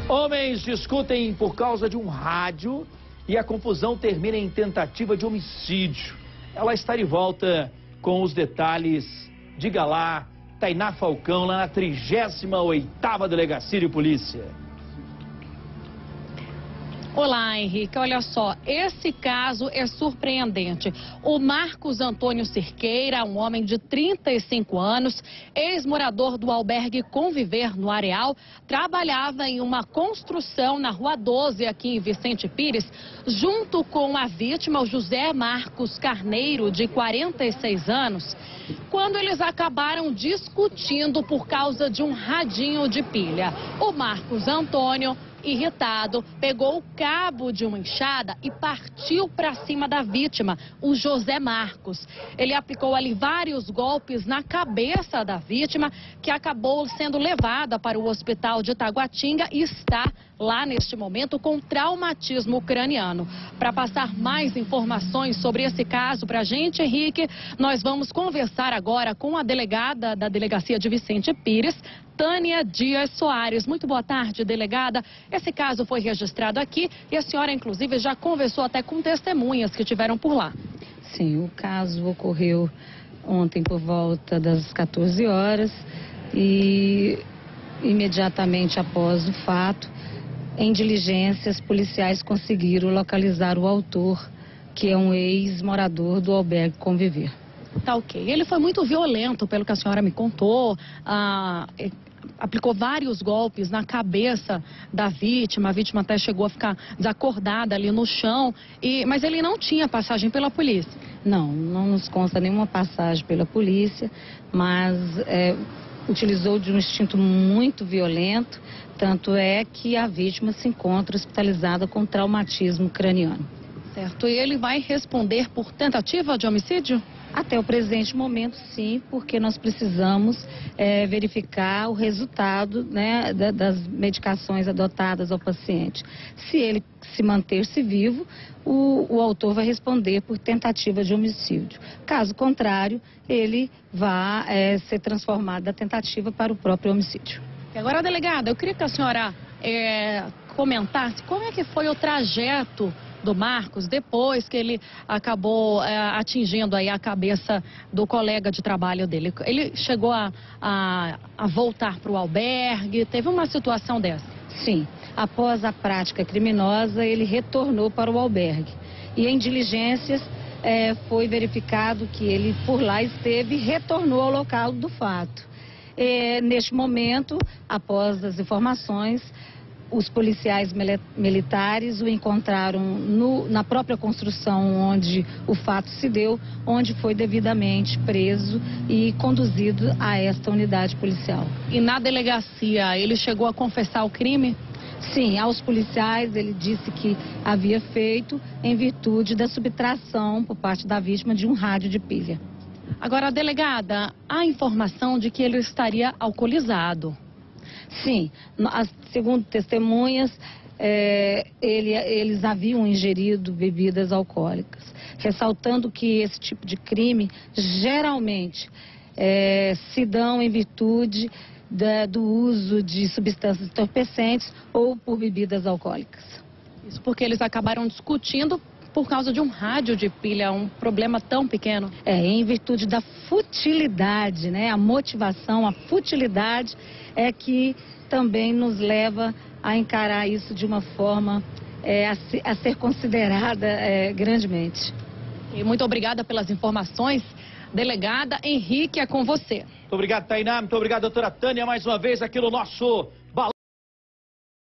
Homens discutem por causa de um rádio e a confusão termina em tentativa de homicídio. Ela está de volta com os detalhes. Diga lá, Tainá Falcão, lá na 38ª Delegacia de Polícia. Olá, Henrique. Olha só, esse caso é surpreendente. O Marcos Antônio Cirqueira, um homem de 35 anos, ex-morador do albergue Conviver, no Areal, trabalhava em uma construção na Rua 12, aqui em Vicente Pires, junto com a vítima, o José Marcos Carneiro, de 46 anos, quando eles acabaram discutindo por causa de um radinho de pilha. O Marcos Antônio, irritado, pegou o cabo de uma enxada e partiu para cima da vítima, o José Marcos. Ele aplicou ali vários golpes na cabeça da vítima, que acabou sendo levada para o hospital de Taguatinga e está lá neste momento com traumatismo craniano. Para passar mais informações sobre esse caso para a gente, Henrique, nós vamos conversar agora com a delegada da Delegacia de Vicente Pires, Tânia Dias Soares. Muito boa tarde, delegada. Esse caso foi registrado aqui e a senhora, inclusive, já conversou até com testemunhas que estiveram por lá. Sim, o caso ocorreu ontem por volta das 14 horas e imediatamente após o fato, em diligências, policiais conseguiram localizar o autor, que é um ex-morador do albergue Conviver. Tá ok. Ele foi muito violento, pelo que a senhora me contou. Aplicou vários golpes na cabeça da vítima. A vítima até chegou a ficar desacordada ali no chão. Mas ele não tinha passagem pela polícia. Não nos consta nenhuma passagem pela polícia, mas utilizou de um instinto muito violento. Tanto é que a vítima se encontra hospitalizada com traumatismo craniano. Certo. E ele vai responder por tentativa de homicídio? Até o presente momento, sim, porque nós precisamos verificar o resultado, né, das medicações adotadas ao paciente. Se ele se manter-se vivo, o autor vai responder por tentativa de homicídio. Caso contrário, ele vai ser transformado da tentativa para o próprio homicídio. E agora, delegada, eu queria que a senhora comentasse como é que foi o trajeto do Marcos depois que ele acabou atingindo aí a cabeça do colega de trabalho dele. Ele chegou a voltar para o albergue, teve uma situação dessa? Sim, após a prática criminosa ele retornou para o albergue e em diligências foi verificado que ele por lá esteve e retornou ao local do fato. Neste momento, após as informações, os policiais militares o encontraram na própria construção onde o fato se deu, onde foi devidamente preso e conduzido a esta unidade policial. E na delegacia, ele chegou a confessar o crime? Sim, aos policiais ele disse que havia feito em virtude da subtração por parte da vítima de um rádio de pilha. Agora, delegada, há informação de que ele estaria alcoolizado. Sim, segundo testemunhas, eles haviam ingerido bebidas alcoólicas, ressaltando que esse tipo de crime geralmente se dão em virtude do uso de substâncias entorpecentes ou por bebidas alcoólicas. Isso porque eles acabaram discutindo por causa de um rádio de pilha, um problema tão pequeno. Em virtude da futilidade, né? A motivação, a futilidade é que também nos leva a encarar isso de uma forma a ser considerada grandemente. E muito obrigada pelas informações. Delegada Henrique, é com você. Muito obrigado, Tainá. Muito obrigado, doutora Tânia, mais uma vez aqui no nosso